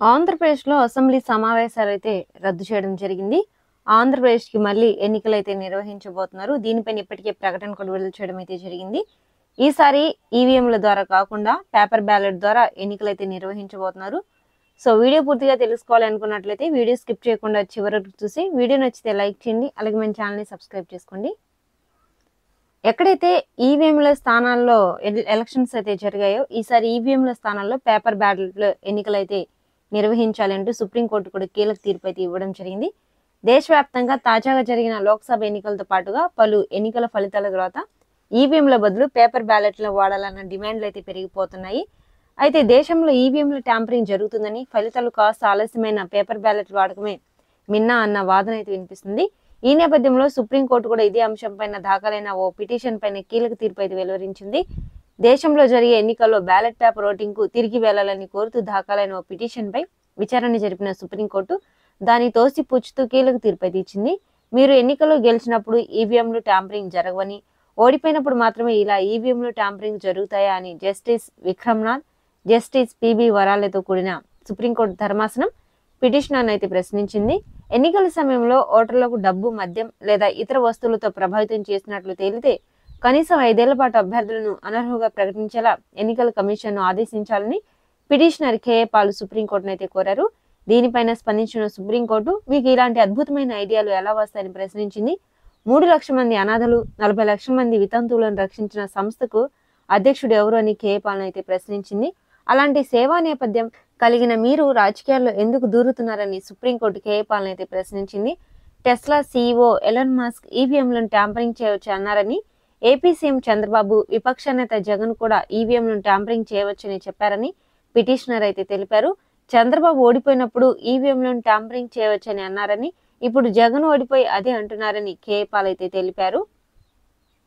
ఆంధ్రప్రదేశ్‌లో అసెంబ్లీ సమావేశాలైతే రద్దు చేయడం జరిగింది. ఆంధ్రప్రదేశ్‌కి మళ్ళీ ఎన్నికలైతే నిర్వహించబోతున్నారు. దీనిపైన ఇప్పటికే ప్రకటన కూడా విడుదల చేయడం అయితే జరిగింది. ఈసారి ఈవీఎంల ద్వారా కాకుండా పేపర్ బ్యాలెట్ ద్వారా ఎన్నికలైతే నిర్వహించబోతున్నారు. సో వీడియో పూర్తిగా తెలుసుకోవాలి అనుకున్నట్లయితే వీడియో స్కిప్ చేయకుండా చివరి వరకు చూసి వీడియో నచ్చితే లైక్ చేయండి. అలాగే మన ఛానల్‌ని సబ్స్క్రైబ్ చేసుకోండి. ఎక్కడైతే ఈవీఎంల స్థానాల్లో ఎలక్షన్స్ అయితే జరిగాయో ఈసారి ఈవీఎంల స్థానాల్లో పేపర్ బ్యాలెట్‌లో ఎన్నికలైతే నిర్వహించాలంటూ సుప్రీంకోర్టు కూడా కీలక తీర్పు అయితే ఇవ్వడం జరిగింది. దేశవ్యాప్తంగా తాజాగా జరిగిన లోక్సభ ఎన్నికలతో పాటుగా పలు ఎన్నికల ఫలితాల తర్వాత ఈవీఎంల బదులు పేపర్ బ్యాలెట్లను వాడాలన్న డిమాండ్లు అయితే పెరిగిపోతున్నాయి. అయితే దేశంలో ఈవీఎంల ట్యాంపరింగ్ జరుగుతుందని, ఫలితాలు కాస్త ఆలస్యమైన పేపర్ బ్యాలెట్ వాడకమే మిన్నా అన్న వాదన అయితే వినిపిస్తుంది. ఈ నేపథ్యంలో సుప్రీంకోర్టు కూడా ఇదే అంశంపైన దాఖలైన ఓ పిటిషన్ పైన కీలక తీర్పు అయితే వెలువరించింది. దేశంలో జరిగే ఎన్నికల్లో బ్యాలెట్ పేపర్ ఓటింగ్ కు తిరిగి వెళ్లాలని కోరుతూ దాఖలైన ఓ పిటిషన్ పై విచారణ జరిపిన సుప్రీంకోర్టు దాన్ని తోసిపుచ్చుతూ కీలక తీర్పు అయితే ఇచ్చింది. మీరు ఎన్నికల్లో గెలిచినప్పుడు ఈవీఎంలు ట్యాంపరింగ్ జరగవని, ఓడిపోయినప్పుడు మాత్రమే ఇలా ఈవీఎంలు ట్యాంపరింగ్ జరుగుతాయా అని జస్టిస్ విక్రమ్నాథ్, జస్టిస్ పిబి వరాలతో కూడిన సుప్రీంకోర్టు ధర్మాసనం పిటిషనర్ అయితే ప్రశ్నించింది. ఎన్నికల సమయంలో ఓటర్లకు డబ్బు, మద్యం లేదా ఇతర వస్తువులతో ప్రభావితం చేసినట్లు తేలితే కనీసం 5 ఏళ్ల పాటు అభ్యర్థులను అనర్హులుగా ప్రకటించేలా ఎన్నికల కమిషన్ను ఆదేశించాలని పిటిషనర్ కేఏ పాల్ సుప్రీంకోర్టును అయితే కోరారు. దీనిపైన స్పందించిన సుప్రీంకోర్టు మీకు ఇలాంటి అద్భుతమైన ఐడియాలు ఎలా వస్తాయని ప్రశ్నించింది. 3 లక్షల మంది అనాథలు, 40 లక్షల మంది వితంతువులను రక్షించిన సంస్థకు అధ్యక్షుడు ఎవరు అని కేఏ పాల్ అయితే ప్రశ్నించింది. అలాంటి సేవా నేపథ్యం కలిగిన మీరు రాజకీయాల్లో ఎందుకు దూరుతున్నారని సుప్రీంకోర్టు కేఏ పాల్ అయితే ప్రశ్నించింది. టెస్లా సీఈఓ ఎలన్ మస్క్ ఈవీఎంలను ట్యాంపరింగ్ చేయవచ్చు అన్నారని, ఏపీ సీఎం చంద్రబాబు, విపక్ష నేత జగన్ కూడా ఈవీఎంలను ట్యాంపరింగ్ చేయవచ్చని చెప్పారని పిటిషనర్ అయితే తెలిపారు. చంద్రబాబు ఓడిపోయినప్పుడు ఈవీఎంలను ట్యాంపరింగ్ చేయవచ్చని అన్నారని, ఇప్పుడు జగన్ ఓడిపోయి అదే అంటున్నారని కేఏ పాల్ అయితే తెలిపారు.